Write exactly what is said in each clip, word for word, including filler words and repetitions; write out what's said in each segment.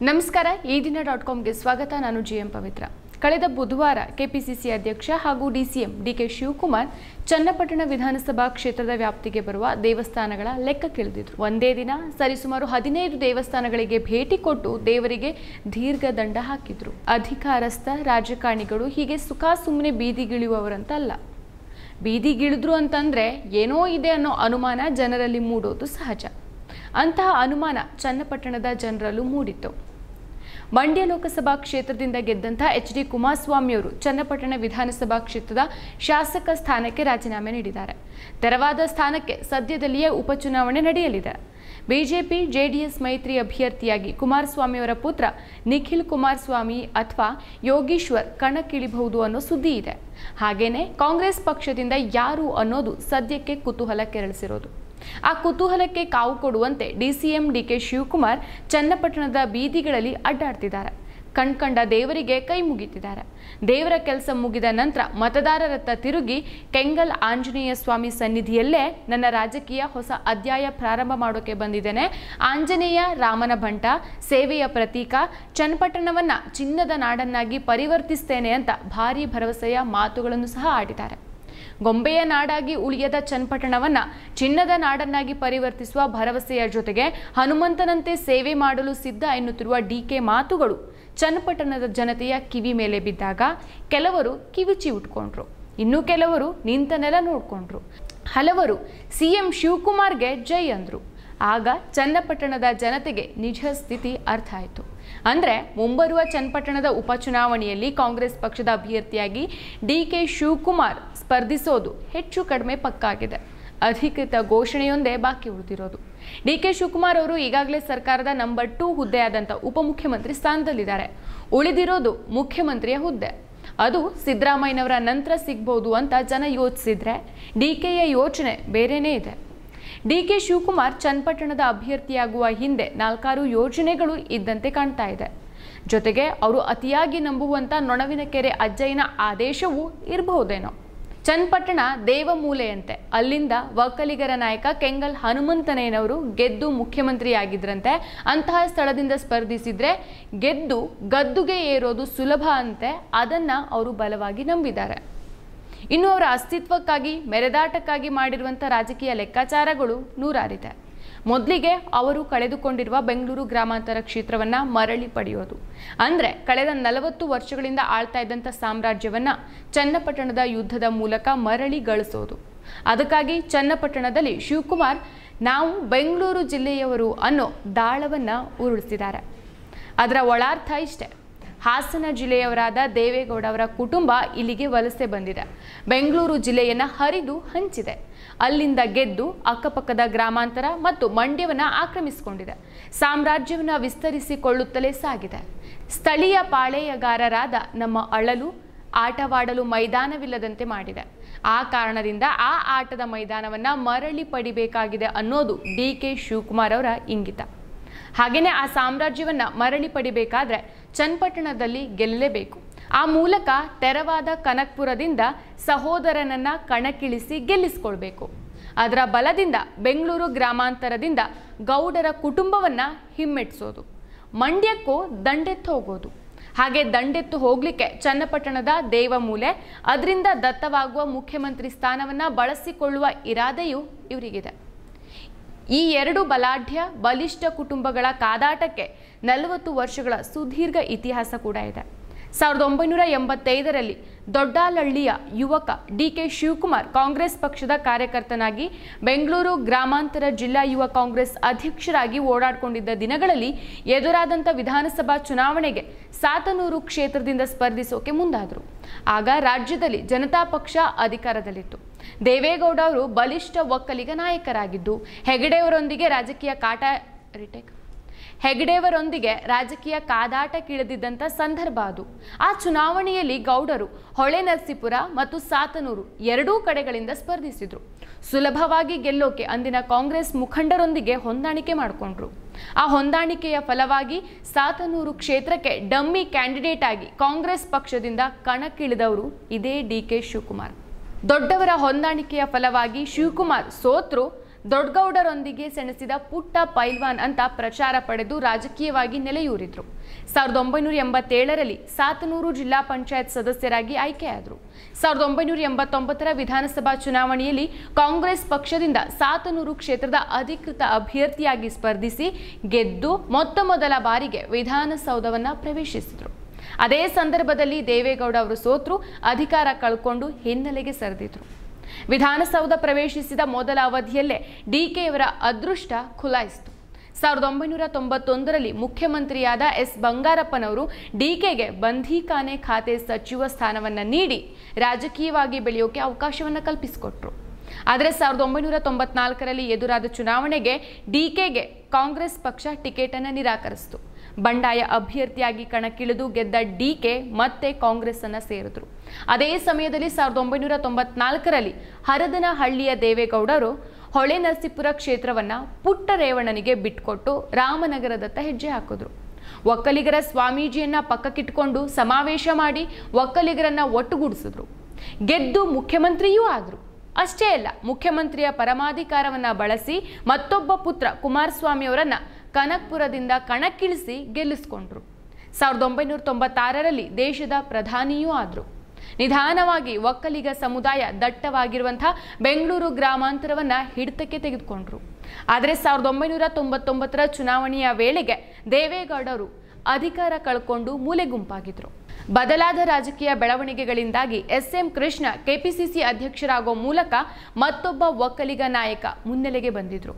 ನಮಸ್ಕಾರ ಈ ದಿನ ಡಾಟ್ ಕಾಮ್ಗೆ ಸ್ವಾಗತ. ನಾನು ಜಿಎಂ ಪವಿತ್ರ. ಕಳೆದ ಬುಧವಾರ ಕೆಪಿಸಿಸಿ ಅಧ್ಯಕ್ಷ ಹಾಗೂ ಡಿಸಿಎಂ ಡಿಕೆ ಶಿವಕುಮಾರ್ ಚನ್ನಪಟ್ಟಣ ವಿಧಾನಸಭಾ ಕ್ಷೇತ್ರದ ವ್ಯಾಪ್ತಿಗೆ ಬರುವ ದೇವಸ್ಥಾನಗಳ ಲೆಕ್ಕ ಕೇಳಿದ್ರು. ಒಂದೇ ದಿನ ಸರಿಸುಮಾರು ಹದಿನೈದು ದೇವಸ್ಥಾನಗಳಿಗೆ ಭೇಟಿ ಕೊಟ್ಟು ದೇವರಿಗೆ ದೀರ್ಘ ದಂಡ ಹಾಕಿದ್ರು. ಅಧಿಕಾರಸ್ಥ ರಾಜಕಾರಣಿಗಳು ಹೀಗೆ ಸುಖ ಸುಮ್ಮನೆ ಬೀದಿಗಿಳಿಯುವವರಂತಲ್ಲ. ಬೀದಿಗಿಳಿದ್ರು ಅಂತಂದ್ರೆ ಏನೋ ಇದೆ ಅನ್ನೋ ಅನುಮಾನ ಜನರಲ್ಲಿ ಮೂಡೋದು ಸಹಜ. ಅಂತಹ ಅನುಮಾನ ಚನ್ನಪಟ್ಟಣದ ಜನರಲ್ಲೂ ಮೂಡಿತ್ತು. ಮಂಡ್ಯ ಲೋಕಸಭಾ ಕ್ಷೇತ್ರದಿಂದ ಗೆದ್ದಂತಹ ಎಚ್ ಡಿ ಕುಮಾರಸ್ವಾಮಿಯವರು ಚನ್ನಪಟ್ಟಣ ವಿಧಾನಸಭಾ ಕ್ಷೇತ್ರದ ಶಾಸಕ ಸ್ಥಾನಕ್ಕೆ ರಾಜೀನಾಮೆ ನೀಡಿದ್ದಾರೆ. ತೆರವಾದ ಸ್ಥಾನಕ್ಕೆ ಸದ್ಯದಲ್ಲಿಯೇ ಉಪಚುನಾವಣೆ ನಡೆಯಲಿದೆ. ಬಿಜೆಪಿ ಜೆಡಿಎಸ್ ಮೈತ್ರಿ ಅಭ್ಯರ್ಥಿಯಾಗಿ ಕುಮಾರಸ್ವಾಮಿಯವರ ಪುತ್ರ ನಿಖಿಲ್ ಕುಮಾರಸ್ವಾಮಿ ಅಥವಾ ಯೋಗೀಶ್ವರ್ ಕಣಕ್ಕಿಳಿಬಹುದು ಅನ್ನೋ ಸುದ್ದಿ ಇದೆ. ಹಾಗೇನೆ ಕಾಂಗ್ರೆಸ್ ಪಕ್ಷದಿಂದ ಯಾರು ಅನ್ನೋದು ಸದ್ಯಕ್ಕೆ ಕುತೂಹಲ ಕೆರಳಿಸಿರೋದು. ಆ ಕುತೂಹಲಕ್ಕೆ ಕಾವು ಕೊಡುವಂತೆ ಡಿಸಿಎಂ ಡಿಕೆ ಶಿವಕುಮಾರ್ ಚನ್ನಪಟ್ಟಣದ ಬೀದಿಗಳಲ್ಲಿ ಅಡ್ಡಾಡ್ತಿದ್ದಾರೆ. ಕಣ್ಕಂಡ ದೇವರಿಗೆ ಕೈ ಮುಗಿತಿದ್ದಾರೆ. ದೇವರ ಕೆಲಸ ಮುಗಿದ ನಂತರ ಮತದಾರರತ್ತ ತಿರುಗಿ ಕೆಂಗಲ್ ಆಂಜನೇಯ ಸ್ವಾಮಿ ಸನ್ನಿಧಿಯಲ್ಲೇ ನನ್ನ ರಾಜಕೀಯ ಹೊಸ ಅಧ್ಯಾಯ ಪ್ರಾರಂಭ ಮಾಡೋಕೆ ಬಂದಿದ್ದೇನೆ. ಆಂಜನೇಯ ರಾಮನ ಬಂಟ, ಸೇವೆಯ ಪ್ರತೀಕ, ಚನ್ನಪಟ್ಟಣವನ್ನ ಚಿನ್ನದ ನಾಡನ್ನಾಗಿ ಪರಿವರ್ತಿಸ್ತೇನೆ ಅಂತ ಭಾರೀ ಭರವಸೆಯ ಮಾತುಗಳನ್ನು ಸಹ ಆಡಿದ್ದಾರೆ. ಗೊಂಬೆಯ ನಾಡಾಗಿ ಉಳಿಯದ ಚನ್ನಪಟ್ಟಣವನ್ನ ಚಿನ್ನದ ನಾಡನ್ನಾಗಿ ಪರಿವರ್ತಿಸುವ ಭರವಸೆಯ ಜೊತೆಗೆ ಹನುಮಂತನಂತೆ ಸೇವೆ ಮಾಡಲು ಸಿದ್ಧ ಎನ್ನುತ್ತಿರುವ ಡಿಕೆ ಮಾತುಗಳು ಚನ್ನಪಟ್ಟಣದ ಜನತೆಯ ಕಿವಿ ಮೇಲೆ ಬಿದ್ದಾಗ ಕೆಲವರು ಕಿವಿಚಿ ಉಟ್ಕೊಂಡ್ರು. ಇನ್ನು ಕೆಲವರು ನಿಂತ ನೆಲ ನೋಡ್ಕೊಂಡ್ರು. ಹಲವರು ಸಿಎಂ ಶಿವಕುಮಾರ್ಗೆ ಜೈ ಅಂದ್ರು. ಆಗ ಚನ್ನಪಟ್ಟಣದ ಜನತೆಗೆ ನಿಜ ಸ್ಥಿತಿ ಅರ್ಥ ಆಯಿತು. ಅಂದರೆ ಮುಂಬರುವ ಚನ್ನಪಟ್ಟಣದ ಉಪಚುನಾವಣೆಯಲ್ಲಿ ಕಾಂಗ್ರೆಸ್ ಪಕ್ಷದ ಅಭ್ಯರ್ಥಿಯಾಗಿ ಡಿಕೆ ಶಿವಕುಮಾರ್ ಸ್ಪರ್ಧಿಸೋದು ಹೆಚ್ಚು ಕಡಿಮೆ ಪಕ್ಕಾಗಿದೆ. ಅಧಿಕೃತ ಘೋಷಣೆಯೊಂದೇ ಬಾಕಿ ಉಳಿದಿರೋದು. ಡಿಕೆ ಶಿವಕುಮಾರ್ ಅವರು ಈಗಾಗಲೇ ಸರ್ಕಾರದ ನಂಬರ್ ಟೂ ಹುದ್ದೆಯಾದಂಥ ಉಪಮುಖ್ಯಮಂತ್ರಿ ಸ್ಥಾನದಲ್ಲಿದ್ದಾರೆ. ಉಳಿದಿರೋದು ಮುಖ್ಯಮಂತ್ರಿಯ ಹುದ್ದೆ. ಅದು ಸಿದ್ದರಾಮಯ್ಯನವರ ನಂತರ ಸಿಗ್ಬೋದು ಅಂತ ಜನ ಯೋಚಿಸಿದ್ರೆ ಡಿಕೆಯ ಯೋಚನೆ ಬೇರೆನೇ ಇದೆ. ಡಿಕೆ ಶಿವಕುಮಾರ್ ಚನ್ನಪಟ್ಟಣದ ಅಭ್ಯರ್ಥಿಯಾಗುವ ಹಿಂದೆ ನಾಲ್ಕಾರು ಯೋಜನೆಗಳು ಇದ್ದಂತೆ ಕಾಣ್ತಾ ಇದೆ. ಜೊತೆಗೆ ಅವರು ಅತಿಯಾಗಿ ನಂಬುವಂತ ನೊಣವಿನಕೆರೆ ಅಜ್ಜಯ್ಯನ ಆದೇಶವೂ ಇರಬಹುದೇನೋ. ಚನ್ನಪಟ್ಟಣ ದೇವಮೂಲೆಯಂತೆ. ಅಲ್ಲಿಂದ ಒಕ್ಕಲಿಗರ ನಾಯಕ ಕೆಂಗಲ್ ಹನುಮಂತನಯ್ಯನವರು ಗೆದ್ದು ಮುಖ್ಯಮಂತ್ರಿಯಾಗಿದ್ರಂತೆ. ಅಂತಹ ಸ್ಥಳದಿಂದ ಸ್ಪರ್ಧಿಸಿದ್ರೆ ಗೆದ್ದು ಗದ್ದುಗೆ ಏರೋದು ಸುಲಭ ಅಂತೆ. ಅದನ್ನ ಅವರು ಬಲವಾಗಿ ನಂಬಿದ್ದಾರೆ. ಇನ್ನು ಅವರ ಅಸ್ತಿತ್ವಕ್ಕಾಗಿ ಮೆರೆದಾಟಕ್ಕಾಗಿ ಮಾಡಿರುವಂಥ ರಾಜಕೀಯ ಲೆಕ್ಕಾಚಾರಗಳು ನೂರಾರಿದೆ. ಮೊದಲಿಗೆ ಅವರು ಕಳೆದುಕೊಂಡಿರುವ ಬೆಂಗಳೂರು ಗ್ರಾಮಾಂತರ ಕ್ಷೇತ್ರವನ್ನ ಮರಳಿ ಪಡೆಯೋದು. ಅಂದ್ರೆ ಕಳೆದ ನಲವತ್ತು ವರ್ಷಗಳಿಂದ ಆಳ್ತಾ ಇದ್ದಂಥ ಸಾಮ್ರಾಜ್ಯವನ್ನ ಚನ್ನಪಟ್ಟಣದ ಯುದ್ಧದ ಮೂಲಕ ಮರಳಿ ಗಳಿಸೋದು. ಅದಕ್ಕಾಗಿ ಚನ್ನಪಟ್ಟಣದಲ್ಲಿ ಶಿವಕುಮಾರ್ ನಾವು ಬೆಂಗಳೂರು ಜಿಲ್ಲೆಯವರು ಅನ್ನೋ ದಾಳವನ್ನ ಉರುಳಿಸಿದ್ದಾರೆ. ಅದರ ಒಳಾರ್ಥ ಇಷ್ಟೇ. ಹಾಸನ ಜಿಲ್ಲೆಯವರಾದ ದೇವೇಗೌಡ ಅವರ ಕುಟುಂಬ ಇಲ್ಲಿಗೆ ವಲಸೆ ಬಂದಿದೆ. ಬೆಂಗಳೂರು ಜಿಲ್ಲೆಯನ್ನ ಹರಿದು ಹಂಚಿದೆ. ಅಲ್ಲಿಂದ ಗೆದ್ದು ಅಕ್ಕಪಕ್ಕದ ಗ್ರಾಮಾಂತರ ಮತ್ತು ಮಂಡ್ಯವನ್ನ ಆಕ್ರಮಿಸಿಕೊಂಡಿದೆ. ಸಾಮ್ರಾಜ್ಯವನ್ನ ವಿಸ್ತರಿಸಿಕೊಳ್ಳುತ್ತಲೇ ಸಾಗಿದೆ. ಸ್ಥಳೀಯ ಪಾಳೆಯಗಾರರಾದ ನಮ್ಮ ಅಳಲು ಆಟವಾಡಲು ಮೈದಾನವಿಲ್ಲದಂತೆ ಮಾಡಿದೆ. ಆ ಕಾರಣದಿಂದ ಆ ಆಟದ ಮೈದಾನವನ್ನ ಮರಳಿ ಪಡಿಬೇಕಾಗಿದೆ ಅನ್ನೋದು ಡಿ ಕೆ ಶಿವಕುಮಾರ್ ಅವರ ಇಂಗಿತ. ಹಾಗೇನೆ ಆ ಸಾಮ್ರಾಜ್ಯವನ್ನ ಮರಳಿ ಪಡಿಬೇಕಾದ್ರೆ ಚನ್ನಪಟ್ಟಣದಲ್ಲಿ ಗೆಲ್ಲಲೇಬೇಕು. ಆ ಮೂಲಕ ತೆರವಾದ ಕನಕಪುರದಿಂದ ಸಹೋದರನನ್ನ ಕಣಕ್ಕಿಳಿಸಿ ಗೆಲ್ಲಿಸಿಕೊಳ್ಬೇಕು. ಅದರ ಬಲದಿಂದ ಬೆಂಗಳೂರು ಗ್ರಾಮಾಂತರದಿಂದ ಗೌಡರ ಕುಟುಂಬವನ್ನ ಹಿಮ್ಮೆಟ್ಟಿಸೋದು. ಮಂಡ್ಯಕ್ಕೂ ದಂಡೆತ್ತು ಹೋಗೋದು. ಹಾಗೆ ದಂಡೆತ್ತು ಹೋಗ್ಲಿಕ್ಕೆ ಚನ್ನಪಟ್ಟಣದ ದೇವಮೂಲೆ, ಅದರಿಂದ ದತ್ತವಾಗುವ ಮುಖ್ಯಮಂತ್ರಿ ಸ್ಥಾನವನ್ನ ಬಳಸಿಕೊಳ್ಳುವ ಇರಾದೆಯೂ ಇವರಿಗಿದೆ. ಈ ಎರಡು ಬಲಾಢ್ಯ ಬಲಿಷ್ಠ ಕುಟುಂಬಗಳ ಕಾದಾಟಕ್ಕೆ ನಲವತ್ತು ವರ್ಷಗಳ ಸುದೀರ್ಘ ಇತಿಹಾಸ ಕೂಡ ಇದೆ. ಸಾವಿರದ ಒಂಬೈನೂರ ಎಂಬತ್ತೈದರಲ್ಲಿ ದೊಡ್ಡಾಲಹಳ್ಳಿಯ ಯುವಕ ಡಿ ಕೆ ಶಿವಕುಮಾರ್ ಕಾಂಗ್ರೆಸ್ ಪಕ್ಷದ ಕಾರ್ಯಕರ್ತನಾಗಿ ಬೆಂಗಳೂರು ಗ್ರಾಮಾಂತರ ಜಿಲ್ಲಾ ಯುವ ಕಾಂಗ್ರೆಸ್ ಅಧ್ಯಕ್ಷರಾಗಿ ಓಡಾಡಿಕೊಂಡಿದ್ದ ದಿನಗಳಲ್ಲಿ ಎದುರಾದಂಥ ವಿಧಾನಸಭಾ ಚುನಾವಣೆಗೆ ಸಾತನೂರು ಕ್ಷೇತ್ರದಿಂದ ಸ್ಪರ್ಧಿಸೋಕೆ ಮುಂದಾದರು. ಆಗ ರಾಜ್ಯದಲ್ಲಿ ಜನತಾ ಪಕ್ಷ ಅಧಿಕಾರದಲ್ಲಿತ್ತು. ದೇವೇಗೌಡ ಅವರು ಬಲಿಷ್ಠ ಒಕ್ಕಲಿಗ ನಾಯಕರಾಗಿದ್ದು ಹೆಗಡೆಯವರೊಂದಿಗೆ ರಾಜಕೀಯ ಕಾಟ ರಿಟೇಕ್ ಹೆಗಡೆಯವರೊಂದಿಗೆ ರಾಜಕೀಯ ಕಾದಾಟಕ್ಕಿಳಿದಿದ್ದಂಥ ಸಂದರ್ಭ ಅದು. ಆ ಚುನಾವಣೆಯಲ್ಲಿ ಗೌಡರು ಹೊಳೆ ನರಸೀಪುರ ಮತ್ತು ಸಾತನೂರು ಎರಡೂ ಕಡೆಗಳಿಂದ ಸ್ಪರ್ಧಿಸಿದ್ರು. ಸುಲಭವಾಗಿ ಗೆಲ್ಲೋಕೆ ಅಂದಿನ ಕಾಂಗ್ರೆಸ್ ಮುಖಂಡರೊಂದಿಗೆ ಹೊಂದಾಣಿಕೆ ಮಾಡಿಕೊಂಡ್ರು. ಆ ಹೊಂದಾಣಿಕೆಯ ಫಲವಾಗಿ ಸಾತನೂರು ಕ್ಷೇತ್ರಕ್ಕೆ ಡಮ್ಮಿ ಕ್ಯಾಂಡಿಡೇಟ್ ಆಗಿ ಕಾಂಗ್ರೆಸ್ ಪಕ್ಷದಿಂದ ಕಣಕ್ಕಿಳಿದವರು ಇದೇ ಡಿ ಕೆ ಶಿವಕುಮಾರ್. ದೊಡ್ಡವರ ಹೊಂದಾಣಿಕೆಯ ಫಲವಾಗಿ ಶಿವಕುಮಾರ್ ಸೋತ್ರು. ದೊಡ್ಡಗೌಡರೊಂದಿಗೆ ಸೆಣಸಿದ ಪುಟ್ಟ ಪೈಲ್ವಾನ್ ಅಂತ ಪ್ರಚಾರ ಪಡೆದು ರಾಜಕೀಯವಾಗಿ ನೆಲೆಯೂರಿದ್ರು. ಸಾವಿರದ ಒಂಬೈನೂರ ಎಂಬತ್ತೇಳರಲ್ಲಿ ಸಾತನೂರು ಜಿಲ್ಲಾ ಪಂಚಾಯತ್ ಸದಸ್ಯರಾಗಿ ಆಯ್ಕೆಯಾದರು. ಸಾವಿರದ ಒಂಬೈನೂರ ಎಂಬತ್ತೊಂಬತ್ತರ ವಿಧಾನಸಭಾ ಚುನಾವಣೆಯಲ್ಲಿ ಕಾಂಗ್ರೆಸ್ ಪಕ್ಷದಿಂದ ಸಾತನೂರು ಕ್ಷೇತ್ರದ ಅಧಿಕೃತ ಅಭ್ಯರ್ಥಿಯಾಗಿ ಸ್ಪರ್ಧಿಸಿ ಗೆದ್ದು ಮೊತ್ತ ಮೊದಲ ಬಾರಿಗೆ ವಿಧಾನಸೌಧವನ್ನ ಪ್ರವೇಶಿಸಿದರು. ಅದೇ ಸಂದರ್ಭದಲ್ಲಿ ದೇವೇಗೌಡ ಅವರು ಸೋತರು, ಅಧಿಕಾರ ಕಳ್ಕೊಂಡು ಹಿನ್ನೆಲೆಗೆ ಸರಿದಿದ್ರು. ವಿಧಾನಸೌಧ ಪ್ರವೇಶಿಸಿದ ಮೊದಲ ಅವಧಿಯಲ್ಲೇ ಡಿಕೆಯವರ ಅದೃಷ್ಟ ಖುಲಾಯಿಸಿತು. ಸಾವಿರದ ಒಂಬೈನೂರ ತೊಂಬತ್ತೊಂದರಲ್ಲಿ ಮುಖ್ಯಮಂತ್ರಿಯಾದ ಎಸ್ ಬಂಗಾರಪ್ಪನವರು ಡಿಕೆಗೆ ಬಂಧೀಖಾನೆ ಖಾತೆ ಸಚಿವ ಸ್ಥಾನವನ್ನ ನೀಡಿ ರಾಜಕೀಯವಾಗಿ ಬೆಳೆಯೋಕೆ ಅವಕಾಶವನ್ನ ಕಲ್ಪಿಸಿಕೊಟ್ರು. ಆದರೆ ಸಾವಿರದ ಒಂಬೈನೂರ ತೊಂಬತ್ನಾಲ್ಕರಲ್ಲಿ ಎದುರಾದ ಚುನಾವಣೆಗೆ ಡಿಕೆಗೆ ಕಾಂಗ್ರೆಸ್ ಪಕ್ಷ ಟಿಕೆಟ್ ಅನ್ನು ನಿರಾಕರಿಸಿತು. ಬಂಡಾಯ ಅಭ್ಯರ್ಥಿಯಾಗಿ ಕಣಕ್ಕಿಳಿದು ಗೆದ್ದ ಡಿಕೆ ಮತ್ತೆ ಕಾಂಗ್ರೆಸ್ ಅನ್ನ ಸೇರಿದ್ರು. ಅದೇ ಸಮಯದಲ್ಲಿ ಸಾವಿರದ ಒಂಬೈನೂರ ತೊಂಬತ್ನಾಲ್ಕರಲ್ಲಿ ಹರದನಹಳ್ಳಿಯ ದೇವೇಗೌಡರು ಹೊಳೆನರಸೀಪುರ ಕ್ಷೇತ್ರವನ್ನ ಪುಟ್ಟ ರೇವಣ್ಣನಿಗೆ ಬಿಟ್ಕೊಟ್ಟು ರಾಮನಗರದತ್ತ ಹೆಜ್ಜೆ ಹಾಕಿದ್ರು. ಒಕ್ಕಲಿಗರ ಸ್ವಾಮೀಜಿಯನ್ನ ಪಕ್ಕಕ್ಕಿಟ್ಕೊಂಡು ಸಮಾವೇಶ ಮಾಡಿ ಒಕ್ಕಲಿಗರನ್ನ ಒಟ್ಟುಗೂಡಿಸಿದ್ರು. ಗೆದ್ದು ಮುಖ್ಯಮಂತ್ರಿಯೂ ಆದ್ರು. ಅಷ್ಟೇ ಅಲ್ಲ, ಮುಖ್ಯಮಂತ್ರಿಯ ಪರಮಾಧಿಕಾರವನ್ನ ಬಳಸಿ ಮತ್ತೊಬ್ಬ ಪುತ್ರ ಕುಮಾರಸ್ವಾಮಿ ಅವರನ್ನ ಕನಕಪುರದಿಂದ ಕಣಕ್ಕಿಳಿಸಿ ಗೆಲ್ಲಿಸಿಕೊಂಡ್ರು. ಸಾವಿರದ ಒಂಬೈನೂರ ತೊಂಬತ್ತಾರರಲ್ಲಿ ದೇಶದ ಪ್ರಧಾನಿಯೂ ಆದ್ರು. ನಿಧಾನವಾಗಿ ಒಕ್ಕಲಿಗ ಸಮುದಾಯ ದಟ್ಟವಾಗಿರುವಂತಹ ಬೆಂಗಳೂರು ಗ್ರಾಮಾಂತರವನ್ನ ಹಿಡಿತಕ್ಕೆ ತೆಗೆದುಕೊಂಡ್ರು. ಆದರೆ ಸಾವಿರದ ಒಂಬೈನೂರ ತೊಂಬತ್ತೊಂಬತ್ತರ ಚುನಾವಣೆಯ ವೇಳೆಗೆ ದೇವೇಗೌಡರು ಅಧಿಕಾರ ಕಳ್ಕೊಂಡು ಮೂಲೆ ಗುಂಪಾಗಿದ್ರು. ಬದಲಾದ ರಾಜಕೀಯ ಬೆಳವಣಿಗೆಗಳಿಂದಾಗಿ ಎಸ್ ಎಂ ಕೃಷ್ಣ ಕೆಪಿಸಿಸಿ ಅಧ್ಯಕ್ಷರಾಗೋ ಮೂಲಕ ಮತ್ತೊಬ್ಬ ಒಕ್ಕಲಿಗ ನಾಯಕ ಮುನ್ನೆಲೆಗೆ ಬಂದಿದ್ರು.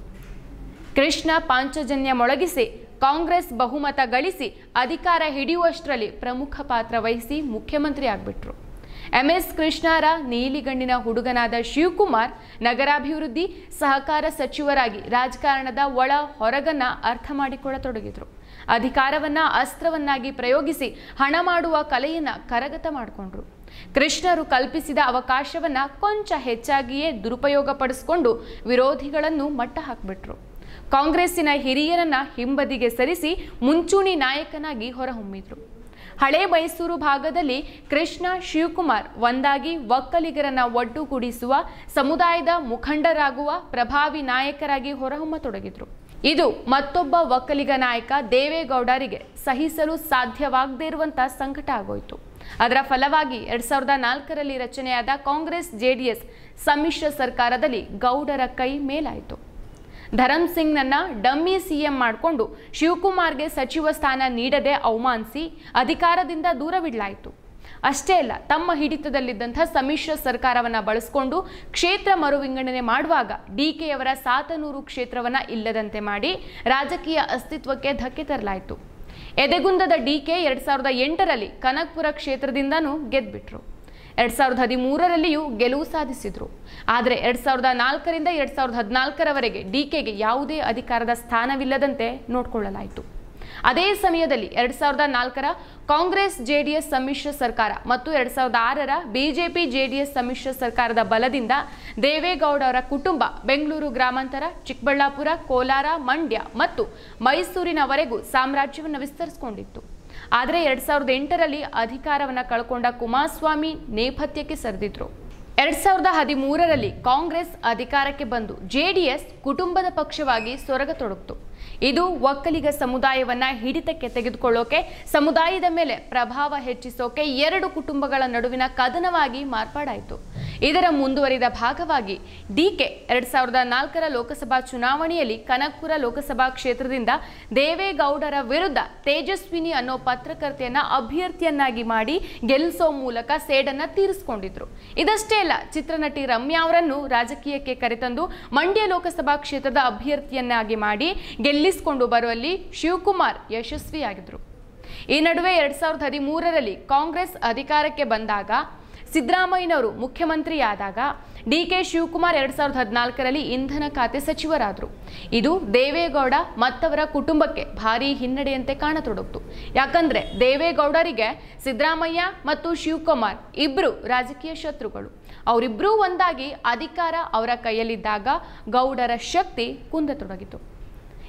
ಕೃಷ್ಣ ಪಾಂಚಜನ್ಯ ಮೊಳಗಿಸಿ ಕಾಂಗ್ರೆಸ್ ಬಹುಮತ ಗಳಿಸಿ ಅಧಿಕಾರ ಹಿಡಿಯುವಷ್ಟರಲ್ಲಿ ಪ್ರಮುಖ ಪಾತ್ರ ವಹಿಸಿ ಮುಖ್ಯಮಂತ್ರಿ ಆಗ್ಬಿಟ್ರು. ಎಂ ಎಸ್ ಕೃಷ್ಣರ ನೀಲಿಗಣ್ಣಿನ ಹುಡುಗನಾದ ಶಿವಕುಮಾರ್ ನಗರಾಭಿವೃದ್ಧಿ ಸಹಕಾರ ಸಚಿವರಾಗಿ ರಾಜಕಾರಣದ ಒಳ ಹೊರಗನ್ನ ಅರ್ಥ ಮಾಡಿಕೊಳ್ಳತೊಡಗಿದ್ರು. ಅಧಿಕಾರವನ್ನ ಅಸ್ತ್ರವನ್ನಾಗಿ ಪ್ರಯೋಗಿಸಿ ಹಣ ಮಾಡುವ ಕಲೆಯನ್ನ ಕರಗತ ಮಾಡಿಕೊಂಡ್ರು. ಕೃಷ್ಣರು ಕಲ್ಪಿಸಿದ ಅವಕಾಶವನ್ನ ಕೊಂಚ ಹೆಚ್ಚಾಗಿಯೇ ದುರುಪಯೋಗ ಪಡಿಸಿಕೊಂಡು ವಿರೋಧಿಗಳನ್ನು ಮಟ್ಟ ಹಾಕಿಬಿಟ್ರು. ಕಾಂಗ್ರೆಸ್ಸಿನ ಹಿರಿಯರನ್ನ ಹಿಂಬದಿಗೆ ಸರಿಸಿ ಮುಂಚೂಣಿ ನಾಯಕನಾಗಿ ಹೊರಹೊಮ್ಮಿದ್ರು. ಹಳೆ ಮೈಸೂರು ಭಾಗದಲ್ಲಿ ಕೃಷ್ಣ ಶಿವಕುಮಾರ್ ಒಂದಾಗಿ ಒಕ್ಕಲಿಗರನ್ನ ಒಟ್ಟುಗೂಡಿಸುವ ಸಮುದಾಯದ ಮುಖಂಡರಾಗುವ ಪ್ರಭಾವಿ ನಾಯಕರಾಗಿ ಹೊರಹೊಮ್ಮತೊಡಗಿದ್ರು. ಇದು ಮತ್ತೊಬ್ಬ ಒಕ್ಕಲಿಗ ನಾಯಕ ದೇವೇಗೌಡರಿಗೆ ಸಹಿಸಲು ಸಾಧ್ಯವಾಗದೇ ಇರುವಂತಹ ಸಂಕಟ ಆಗೋಯ್ತು. ಅದರ ಫಲವಾಗಿ ಎರಡ್ ಸಾವಿರದ ನಾಲ್ಕರಲ್ಲಿ ರಚನೆಯಾದ ಕಾಂಗ್ರೆಸ್ ಜೆಡಿಎಸ್ ಸಮ್ಮಿಶ್ರ ಸರ್ಕಾರದಲ್ಲಿ ಗೌಡರ ಕೈ ಮೇಲಾಯಿತು. ಧರಮ್ ಸಿಂಗ್ನನ್ನ ಡಮ್ಮಿ ಸಿಎಂ ಮಾಡಿಕೊಂಡು ಶಿವಕುಮಾರ್ಗೆ ಸಚಿವ ಸ್ಥಾನ ನೀಡದೆ ಅವಮಾನಿಸಿ ಅಧಿಕಾರದಿಂದ ದೂರವಿಡಲಾಯಿತು. ಅಷ್ಟೇ ಅಲ್ಲ, ತಮ್ಮ ಹಿಡಿತದಲ್ಲಿದ್ದಂಥ ಸಮ್ಮಿಶ್ರ ಸರ್ಕಾರವನ್ನ ಬಳಸಿಕೊಂಡು ಕ್ಷೇತ್ರ ಮರು ವಿಂಗಡಣೆ ಮಾಡುವಾಗ ಡಿಕೆಯವರ ಸಾತನೂರು ಕ್ಷೇತ್ರವನ್ನ ಇಲ್ಲದಂತೆ ಮಾಡಿ ರಾಜಕೀಯ ಅಸ್ತಿತ್ವಕ್ಕೆ ಧಕ್ಕೆ ತರಲಾಯಿತು. ಎದೆಗುಂದದ ಡಿಕೆ ಎರಡ್ ಸಾವಿರದ ಎಂಟರಲ್ಲಿ ಕನಕಪುರ ಕ್ಷೇತ್ರದಿಂದನೂ ಗೆದ್ಬಿಟ್ರು. ಎರಡ್ ಸಾವಿರದ ಹದಿಮೂರರಲ್ಲಿಯೂ ಗೆಲುವು ಸಾಧಿಸಿದ್ರು. ಆದರೆ ಎರಡ್ ಸಾವಿರದ ನಾಲ್ಕರಿಂದ ಎರಡ್ ಸಾವಿರದ ಹದಿನಾಲ್ಕರವರೆಗೆ ಡಿಕೆಗೆ ಯಾವುದೇ ಅಧಿಕಾರದ ಸ್ಥಾನವಿಲ್ಲದಂತೆ ನೋಡಿಕೊಳ್ಳಲಾಯಿತು. ಅದೇ ಸಮಯದಲ್ಲಿ ಎರಡ್ ಸಾವಿರದ ನಾಲ್ಕರ ಕಾಂಗ್ರೆಸ್ ಜೆಡಿಎಸ್ ಸಮ್ಮಿಶ್ರ ಸರ್ಕಾರ ಮತ್ತು ಎರಡ್ ಸಾವಿರದ ಆರರ ಬಿಜೆಪಿ ಜೆಡಿಎಸ್ ಸಮ್ಮಿಶ್ರ ಸರ್ಕಾರದ ಬಲದಿಂದ ದೇವೇಗೌಡ ಅವರ ಕುಟುಂಬ ಬೆಂಗಳೂರು ಗ್ರಾಮಾಂತರ, ಚಿಕ್ಕಬಳ್ಳಾಪುರ, ಕೋಲಾರ, ಮಂಡ್ಯ ಮತ್ತು ಮೈಸೂರಿನವರೆಗೂ ಸಾಮ್ರಾಜ್ಯವನ್ನು ವಿಸ್ತರಿಸಿಕೊಂಡಿತ್ತು. ಆದರೆ ಎರಡ್ ಸಾವಿರದ ಎಂಟರಲ್ಲಿ ಅಧಿಕಾರವನ್ನು ಕಳ್ಕೊಂಡ ಕುಮಾರಸ್ವಾಮಿ ನೇಪಥ್ಯಕ್ಕೆ ಸರಿದಿದ್ರು. ಎರಡ್ ಸಾವಿರದ ಹದಿಮೂರರಲ್ಲಿ ಕಾಂಗ್ರೆಸ್ ಅಧಿಕಾರಕ್ಕೆ ಬಂದು ಜೆಡಿಎಸ್ ಕುಟುಂಬದ ಪಕ್ಷವಾಗಿ ಸೊರಗತೊಡಗಿತು. ಇದು ಒಕ್ಕಲಿಗ ಸಮುದಾಯವನ್ನ ಹಿಡಿತಕ್ಕೆ ತೆಗೆದುಕೊಳ್ಳೋಕೆ, ಸಮುದಾಯದ ಮೇಲೆ ಪ್ರಭಾವ ಹೆಚ್ಚಿಸೋಕೆ ಎರಡು ಕುಟುಂಬಗಳ ನಡುವಿನ ಕದನವಾಗಿ ಮಾರ್ಪಾಡಾಯಿತು. ಇದರ ಮುಂದುವರಿದ ಭಾಗವಾಗಿ ಡಿಕೆ ಎರಡ್ ಸಾವಿರದ ನಾಲ್ಕರ ಲೋಕಸಭಾ ಚುನಾವಣೆಯಲ್ಲಿ ಕನಕಪುರ ಲೋಕಸಭಾ ಕ್ಷೇತ್ರದಿಂದ ದೇವೇಗೌಡರ ವಿರುದ್ಧ ತೇಜಸ್ವಿನಿ ಅನ್ನೋ ಪತ್ರಕರ್ತೆಯನ್ನ ಅಭ್ಯರ್ಥಿಯನ್ನಾಗಿ ಮಾಡಿ ಗೆಲ್ಲಿಸೋ ಮೂಲಕ ಸೇಡನ್ನ ತೀರಿಸಿಕೊಂಡಿದ್ರು. ಇದಷ್ಟೇ ಅಲ್ಲ, ಚಿತ್ರನಟಿ ರಮ್ಯಾ ಅವರನ್ನು ರಾಜಕೀಯಕ್ಕೆ ಕರೆತಂದು ಮಂಡ್ಯ ಲೋಕಸಭಾ ಕ್ಷೇತ್ರದ ಅಭ್ಯರ್ಥಿಯನ್ನಾಗಿ ಮಾಡಿ ಗೆಲ್ಲಿಸಿಕೊಂಡು ಬರುವಲ್ಲಿ ಶಿವಕುಮಾರ್ ಯಶಸ್ವಿಯಾಗಿದ್ರು. ಈ ನಡುವೆ ಎರಡ್ ಸಾವಿರದ ಹದಿಮೂರರಲ್ಲಿ ಕಾಂಗ್ರೆಸ್ ಅಧಿಕಾರಕ್ಕೆ ಬಂದಾಗ, ಸಿದ್ದರಾಮಯ್ಯನವರು ಮುಖ್ಯಮಂತ್ರಿಯಾದಾಗ ಡಿಕೆ ಶಿವಕುಮಾರ್ ಎರಡ್ ಸಾವಿರದ ಹದಿನಾಲ್ಕರಲ್ಲಿ ಇಂಧನ ಖಾತೆ ಸಚಿವರಾದರು. ಇದು ದೇವೇಗೌಡ ಮತ್ತವರ ಕುಟುಂಬಕ್ಕೆ ಭಾರೀ ಹಿನ್ನಡೆಯಂತೆ ಕಾಣತೊಡಗಿತು. ಯಾಕಂದ್ರೆ ದೇವೇಗೌಡರಿಗೆ ಸಿದ್ದರಾಮಯ್ಯ ಮತ್ತು ಶಿವಕುಮಾರ್ ಇಬ್ರು ರಾಜಕೀಯ ಶತ್ರುಗಳು. ಅವರಿಬ್ಬರೂ ಒಂದಾಗಿ ಅಧಿಕಾರ ಅವರ ಕೈಯಲ್ಲಿದ್ದಾಗ ಗೌಡರ ಶಕ್ತಿ ಕುಂದತೊಡಗಿತು.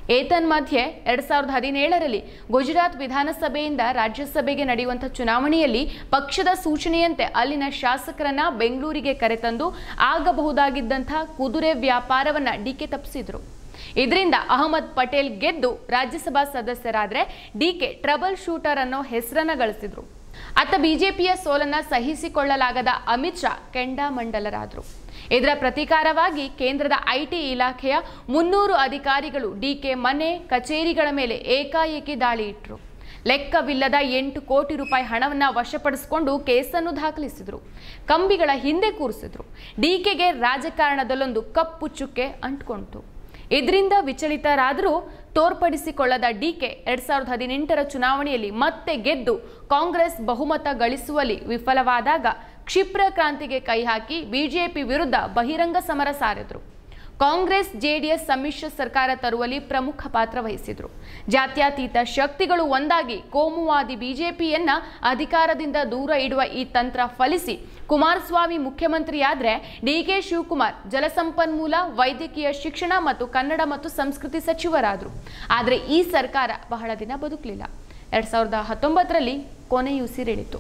ಏತನ್ಮಧ್ಯೆ ಎರಡ್ ಸಾವಿರದ ಹದಿನೇಳರಲ್ಲಿ ಗುಜರಾತ್ ವಿಧಾನಸಭೆಯಿಂದ ರಾಜ್ಯಸಭೆಗೆ ನಡೆಯುವಂತಹ ಚುನಾವಣೆಯಲ್ಲಿ ಪಕ್ಷದ ಸೂಚನೆಯಂತೆ ಅಲ್ಲಿನ ಶಾಸಕರನ್ನ ಬೆಂಗಳೂರಿಗೆ ಕರೆತಂದು ಆಗಬಹುದಾಗಿದ್ದಂತಹ ಕುದುರೆ ವ್ಯಾಪಾರವನ್ನ ಡಿಕೆ ತಪ್ಪಿಸಿದ್ರು. ಇದರಿಂದ ಅಹಮದ್ ಪಟೇಲ್ ಗೆದ್ದು ರಾಜ್ಯಸಭಾ ಸದಸ್ಯರಾದ್ರೆ ಡಿಕೆ ಟ್ರಬಲ್ ಶೂಟರ್ ಅನ್ನೋ ಹೆಸರನ್ನ ಗಳಿಸಿದ್ರು. ಅತ್ತ ಬಿಜೆಪಿಯ ಸೋಲನ್ನ ಸಹಿಸಿಕೊಳ್ಳಲಾಗದ ಅಮಿತ್ ಶಾ ಕೆಂಡಾಮಂಡಲರಾದ್ರು. ಇದರ ಪ್ರತೀಕಾರವಾಗಿ ಕೇಂದ್ರದ ಐಟಿ ಇಲಾಖೆಯ ಮುನ್ನೂರು ಅಧಿಕಾರಿಗಳು ಡಿಕೆ ಮನೆ ಕಚೇರಿಗಳ ಮೇಲೆ ಏಕಾಏಕಿ ದಾಳಿ ಇಟ್ಟರು. ಲೆಕ್ಕವಿಲ್ಲದ ಎಂಟು ಕೋಟಿ ರೂಪಾಯಿ ಹಣವನ್ನ ವಶಪಡಿಸಿಕೊಂಡು ಕೇಸನ್ನು ದಾಖಲಿಸಿದ್ರು. ಕಂಬಿಗಳ ಹಿಂದೆ ಕೂರಿಸಿದ್ರು. ಡಿಕೆಗೆ ರಾಜಕಾರಣದಲ್ಲೊಂದು ಕಪ್ಪು ಚುಕ್ಕೆ ಅಂಟ್ಕೊಂಡಿತು. ಇದರಿಂದ ವಿಚಲಿತರಾದರೂ ತೋರ್ಪಡಿಸಿಕೊಳ್ಳದ ಡಿಕೆ ಎರಡ್ ಸಾವಿರದ ಹದಿನೆಂಟರ ಚುನಾವಣೆಯಲ್ಲಿ ಮತ್ತೆ ಗೆದ್ದು ಕಾಂಗ್ರೆಸ್ ಬಹುಮತ ಗಳಿಸುವಲ್ಲಿ ವಿಫಲವಾದಾಗ ಕ್ಷಿಪ್ರ ಕ್ರಾಂತಿಗೆ ಕೈ ಹಾಕಿ ಬಿಜೆಪಿ ವಿರುದ್ಧ ಬಹಿರಂಗ ಸಮರ ಸಾರಿದ್ರು. ಕಾಂಗ್ರೆಸ್ ಜೆಡಿಎಸ್ ಸಮ್ಮಿಶ್ರ ಸರ್ಕಾರ ತರುವಲ್ಲಿ ಪ್ರಮುಖ ಪಾತ್ರ ವಹಿಸಿದ್ರು. ಜಾತ್ಯತೀತ ಶಕ್ತಿಗಳು ಒಂದಾಗಿ ಕೋಮುವಾದಿ ಬಿಜೆಪಿಯನ್ನ ಅಧಿಕಾರದಿಂದ ದೂರ ಇಡುವ ಈ ತಂತ್ರ ಫಲಿಸಿ ಕುಮಾರಸ್ವಾಮಿ ಮುಖ್ಯಮಂತ್ರಿಯಾದ್ರೆ ಡಿಕೆ ಶಿವಕುಮಾರ್ ಜಲಸಂಪನ್ಮೂಲ, ವೈದ್ಯಕೀಯ ಶಿಕ್ಷಣ ಮತ್ತು ಕನ್ನಡ ಮತ್ತು ಸಂಸ್ಕೃತಿ ಸಚಿವರಾದರು. ಆದರೆ ಈ ಸರ್ಕಾರ ಬಹಳ ದಿನ ಬದುಕಲಿಲ್ಲ. ಎರಡ್ ಸಾವಿರದ ಹತ್ತೊಂಬತ್ತರಲ್ಲಿ ಕೊನೆಯುಸಿರೆಳಿತು.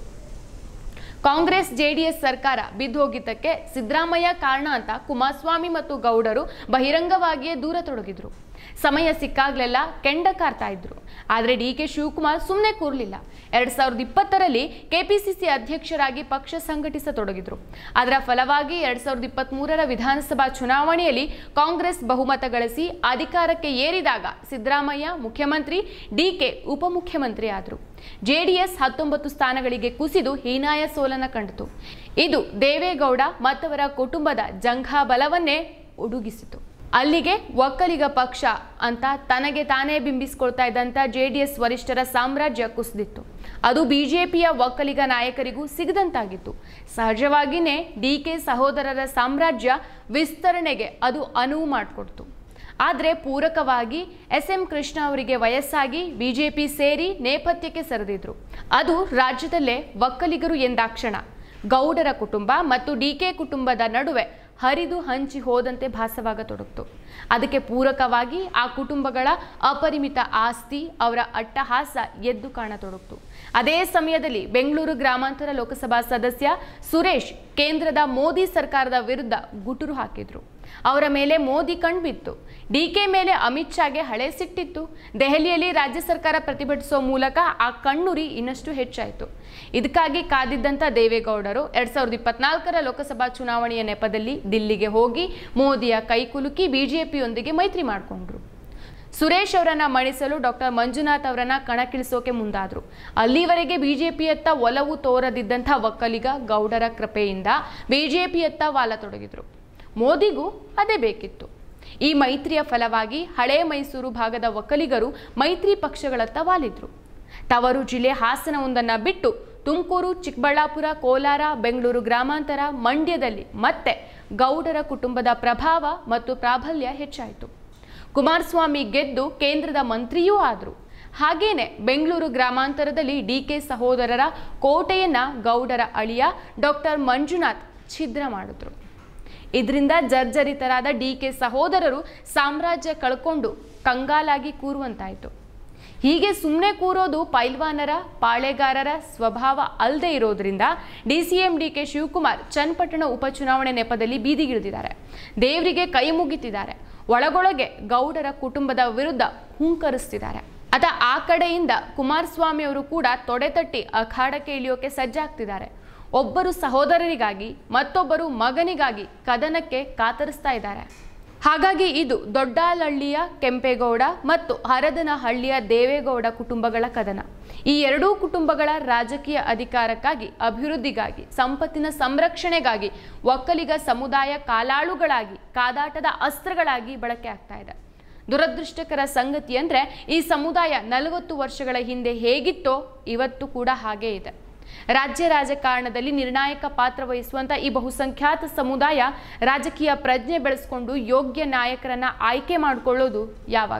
ಕಾಂಗ್ರೆಸ್ ಜೆಡಿಎಸ್ ಸರ್ಕಾರ ಬಿದ್ದೋಗಿದ್ದಕ್ಕೆ ಸಿದ್ದರಾಮಯ್ಯ ಕಾರಣ ಅಂತ ಕುಮಾರಸ್ವಾಮಿ ಮತ್ತು ಗೌಡರು ಬಹಿರಂಗವಾಗಿಯೇ ದೂರ ತೊಡಗಿದ್ರು. ಸಮಯ ಸಿಕ್ಕಾಗ್ಲೆಲ್ಲ ಕೆಂಡ ಕಾರ್ತಾ ಇದ್ರು. ಆದರೆ ಡಿಕೆ ಶಿವಕುಮಾರ್ ಸುಮ್ಮನೆ ಕೂರ್ಲಿಲ್ಲ. ಎರಡ್ ಸಾವಿರದ ಇಪ್ಪತ್ತರಲ್ಲಿ ಕೆಪಿಸಿಸಿ ಅಧ್ಯಕ್ಷರಾಗಿ ಪಕ್ಷ ಸಂಘಟಿಸತೊಡಗಿದ್ರು. ಅದರ ಫಲವಾಗಿ ಎರಡ್ ಸಾವಿರದ ಇಪ್ಪತ್ತ್ ಮೂರರ ವಿಧಾನಸಭಾ ಚುನಾವಣೆಯಲ್ಲಿ ಕಾಂಗ್ರೆಸ್ ಬಹುಮತ ಗಳಿಸಿ ಅಧಿಕಾರಕ್ಕೆ ಏರಿದಾಗ ಸಿದ್ದರಾಮಯ್ಯ ಮುಖ್ಯಮಂತ್ರಿ, ಡಿಕೆ ಉಪಮುಖ್ಯಮಂತ್ರಿ ಆದರು. ಜೆಡಿಎಸ್ ಹತ್ತೊಂಬತ್ತು ಸ್ಥಾನಗಳಿಗೆ ಕುಸಿದು ಹೀನಾಯ ಸೋಲನ್ನ ಕಂಡಿತು. ಇದು ದೇವೇಗೌಡ ಮತ್ತವರ ಕುಟುಂಬದ ಜಂಘಾಬಲವನ್ನೇ ಉಡುಗಿಸಿತು. ಅಲ್ಲಿಗೆ ಒಕ್ಕಲಿಗ ಪಕ್ಷ ಅಂತ ತನಗೆ ತಾನೇ ಬಿಂಬಿಸಿಕೊಳ್ತಾ ಇದ್ದಂಥ ಜೆಡಿಎಸ್ ವರಿಷ್ಠರ ಸಾಮ್ರಾಜ್ಯ ಕುಸಿದಿತ್ತು. ಅದು ಬಿಜೆಪಿಯ ಒಕ್ಕಲಿಗ ನಾಯಕರಿಗೂ ಸಿಗದಂತಾಗಿತ್ತು. ಸಹಜವಾಗಿಯೇ ಡಿಕೆ ಸಹೋದರರ ಸಾಮ್ರಾಜ್ಯ ವಿಸ್ತರಣೆಗೆ ಅದು ಅನುವು ಮಾಡಿಕೊಡ್ತು. ಆದರೆ ಪೂರಕವಾಗಿ ಎಸ್ ಎಂ ಕೃಷ್ಣ ಅವರಿಗೆ ವಯಸ್ಸಾಗಿ ಬಿಜೆಪಿ ಸೇರಿ ನೇಪಥ್ಯಕ್ಕೆ ಸರಿದಿದ್ರು. ಅದು ರಾಜ್ಯದಲ್ಲೇ ಒಕ್ಕಲಿಗರು ಎಂದಾಕ್ಷಣ ಗೌಡರ ಕುಟುಂಬ ಮತ್ತು ಡಿಕೆ ಕುಟುಂಬದ ನಡುವೆ ಹರಿದು ಹಂಚಿ ಹೋದಂತೆ ಭಾಸವಾಗತೊಡಗಿತು. ಅದಕ್ಕೆ ಪೂರಕವಾಗಿ ಆ ಕುಟುಂಬಗಳ ಅಪರಿಮಿತ ಆಸ್ತಿ, ಅವರ ಅಟ್ಟಹಾಸ ಎದ್ದು ಕಾಣತೊಡಗಿತು. ಅದೇ ಸಮಯದಲ್ಲಿ ಬೆಂಗಳೂರು ಗ್ರಾಮಾಂತರ ಲೋಕಸಭಾ ಸದಸ್ಯ ಸುರೇಶ್ ಕೇಂದ್ರದ ಮೋದಿ ಸರ್ಕಾರದ ವಿರುದ್ಧ ಗುಟುರು ಹಾಕಿದ್ರು. ಅವರ ಮೇಲೆ ಮೋದಿ ಕಣ್ಬಿತ್ತು. ಡಿಕೆ ಮೇಲೆ ಅಮಿತ್ ಶಾಗೆ ಹಳೆ ಸಿಟ್ಟಿತ್ತು. ದೆಹಲಿಯಲ್ಲಿ ರಾಜ್ಯ ಸರ್ಕಾರ ಪ್ರತಿಭಟಿಸುವ ಮೂಲಕ ಆ ಕಣ್ಣುರಿ ಇನ್ನಷ್ಟು ಹೆಚ್ಚಾಯಿತು. ಇದಕ್ಕಾಗಿ ಕಾದಿದ್ದಂಥ ದೇವೇಗೌಡರು ಎರಡ್ ಸಾವಿರದ ಇಪ್ಪತ್ನಾಲ್ಕರ ಲೋಕಸಭಾ ಚುನಾವಣೆಯ ನೆಪದಲ್ಲಿ ದಿಲ್ಲಿಗೆ ಹೋಗಿ ಮೋದಿಯ ಕೈಕುಲುಕಿ ಬಿಜೆಪಿಯೊಂದಿಗೆ ಮೈತ್ರಿ ಮಾಡಿಕೊಂಡ್ರು. ಸುರೇಶ್ ಅವರನ್ನ ಮಣಿಸಲು ಡಾಕ್ಟರ್ ಮಂಜುನಾಥ್ ಅವರನ್ನ ಕಣಕ್ಕಿಳಿಸೋಕೆ ಮುಂದಾದ್ರು. ಅಲ್ಲಿವರೆಗೆ ಬಿಜೆಪಿಯತ್ತ ಒಲವು ತೋರದಿದ್ದಂಥ ಒಕ್ಕಲಿಗ ಗೌಡರ ಕೃಪೆಯಿಂದ ಬಿಜೆಪಿಯತ್ತ ವಾಲತೊಡಗಿದ್ರು. ಮೋದಿಗೂ ಅದೇ ಬೇಕಿತ್ತು. ಈ ಮೈತ್ರಿಯ ಫಲವಾಗಿ ಹಳೆ ಮೈಸೂರು ಭಾಗದ ಒಕ್ಕಲಿಗರು ಮೈತ್ರಿ ಪಕ್ಷಗಳತ್ತ ವಾಲಿದ್ರು. ತವರು ಜಿಲ್ಲೆ ಹಾಸನವೊಂದನ್ನು ಬಿಟ್ಟು ತುಮಕೂರು, ಚಿಕ್ಕಬಳ್ಳಾಪುರ, ಕೋಲಾರ, ಬೆಂಗಳೂರು ಗ್ರಾಮಾಂತರ, ಮಂಡ್ಯದಲ್ಲಿ ಮತ್ತೆ ಗೌಡರ ಕುಟುಂಬದ ಪ್ರಭಾವ ಮತ್ತು ಪ್ರಾಬಲ್ಯ ಹೆಚ್ಚಾಯಿತು. ಕುಮಾರಸ್ವಾಮಿ ಗೆದ್ದು ಕೇಂದ್ರದ ಮಂತ್ರಿಯೂ ಆದರು. ಹಾಗೇನೆ ಬೆಂಗಳೂರು ಗ್ರಾಮಾಂತರದಲ್ಲಿ ಡಿಕೆ ಸಹೋದರರ ಕೋಟೆಯನ್ನ ಗೌಡರ ಅಳಿಯ ಡಾಕ್ಟರ್ ಮಂಜುನಾಥ್ ಛಿದ್ರ ಮಾಡಿದ್ರು. ಇದರಿಂದ ಜರ್ಜರಿತರಾದ ಡಿಕೆ ಸಹೋದರರು ಸಾಮ್ರಾಜ್ಯ ಕಳ್ಕೊಂಡು ಕಂಗಾಲಾಗಿ ಕೂರುವಂತಾಯಿತು. ಹೀಗೆ ಸುಮ್ಮನೆ ಕೂರೋದು ಪೈಲ್ವಾನರ, ಪಾಳೆಗಾರರ ಸ್ವಭಾವ ಅಲ್ಲದೆ ಇರೋದ್ರಿಂದ ಡಿಸಿಎಂ ಡಿಕೆ ಶಿವಕುಮಾರ್ ಚನ್ನಪಟ್ಟಣ ಉಪಚುನಾವಣೆ ನೆಪದಲ್ಲಿ ಬೀದಿಗಿಳಿದಿದ್ದಾರೆ. ದೇವರಿಗೆ ಕೈ ಮುಗಿತಿದ್ದಾರೆ. ಒಳಗೊಳಗೆ ಗೌಡರ ಕುಟುಂಬದ ವಿರುದ್ಧ ಹುಂಕರಿಸ್ತಿದ್ದಾರೆ. ಅದ ಆ ಕಡೆಯಿಂದ ಕುಮಾರಸ್ವಾಮಿ ಅವರು ಕೂಡ ತೊಡೆತಟ್ಟಿ ಅಖಾಡಕ್ಕೆ ಇಳಿಯೋಕೆ ಸಜ್ಜಾಗ್ತಿದ್ದಾರೆ. ಒಬ್ಬರು ಸಹೋದರರಿಗಾಗಿ ಮತ್ತೊಬ್ಬರು ಮಗನಿಗಾಗಿ ಕದನಕ್ಕೆ ಕಾತರಿಸ್ತಾ ಇದ್ದಾರೆ. ಹಾಗಾಗಿ ಇದು ದೊಡ್ಡಾಲಹಳ್ಳಿಯ ಕೆಂಪೇಗೌಡ ಮತ್ತು ಹರದನಹಳ್ಳಿಯ ದೇವೇಗೌಡ ಕುಟುಂಬಗಳ ಕದನ. ಈ ಎರಡೂ ಕುಟುಂಬಗಳ ರಾಜಕೀಯ ಅಧಿಕಾರಕ್ಕಾಗಿ, ಅಭಿವೃದ್ಧಿಗಾಗಿ, ಸಂಪತ್ತಿನ ಸಂರಕ್ಷಣೆಗಾಗಿ ಒಕ್ಕಲಿಗ ಸಮುದಾಯ ಕಾಲಾಳುಗಳಾಗಿ, ಕಾದಾಟದ ಅಸ್ತ್ರಗಳಾಗಿ ಬಳಕೆ ಆಗ್ತಾ ಇದೆ. ದುರದೃಷ್ಟಕರ ಸಂಗತಿ ಅಂದರೆ ಈ ಸಮುದಾಯ ನಲವತ್ತು ವರ್ಷಗಳ ಹಿಂದೆ ಹೇಗಿತ್ತೋ ಇವತ್ತು ಕೂಡ ಹಾಗೇ ಇದೆ. ರಾಜ್ಯ ರಾಜಕಾರಣದಲ್ಲಿ ನಿರ್ಣಾಯಕ ಪಾತ್ರ ವಹಿಸುವಂತ ಈ ಬಹುಸಂಖ್ಯಾತ ಸಮುದಾಯ ರಾಜಕೀಯ ಪ್ರಜ್ಞೆ ಬೆಳೆಸಿಕೊಂಡು ಯೋಗ್ಯ ನಾಯಕರನ್ನ ಆಯ್ಕೆ ಮಾಡಿಕೊಳ್ಳೋದು ಯಾವಾಗ?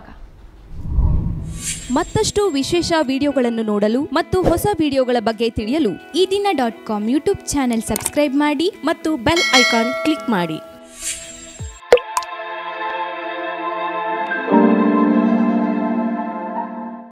ಮತ್ತಷ್ಟು ವಿಶೇಷ ವಿಡಿಯೋಗಳನ್ನು ನೋಡಲು ಮತ್ತು ಹೊಸ ವಿಡಿಯೋಗಳ ಬಗ್ಗೆ ತಿಳಿಯಲು Eedina dot com YouTube channel subscribe ಮಾಡಿ ಮತ್ತು ಬೆಲ್ ಐಕಾನ್ ಕ್ಲಿಕ್ ಮಾಡಿ.